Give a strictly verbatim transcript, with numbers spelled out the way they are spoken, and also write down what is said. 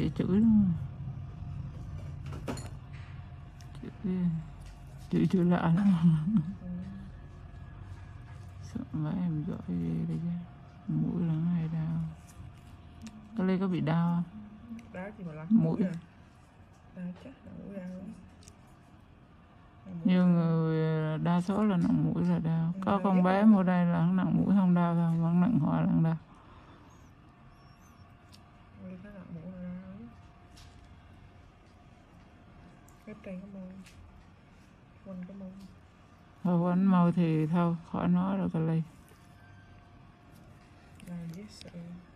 dễ chửi đúng không? Chửi chửi, chửi lạ lắm. Sợ vãi em giỏi ghê đây chứ. Mũi là hay đau. Cái Ly có bị đau không? Đau gì mà lắm Mũi. Đau chắc là mũi đau lắm. Nhiều người đa số là nặng mũi là đau. Có con bé mua đây là nặng mũi không đau thôi, vẫn nặng hoa là đau. Ly có nặng mũi là đau lắm. Cái trên có môi, quanh có môi. Thôi quánh mau thì thôi khỏi nói rồi cái Ly. Đau dễ sợ.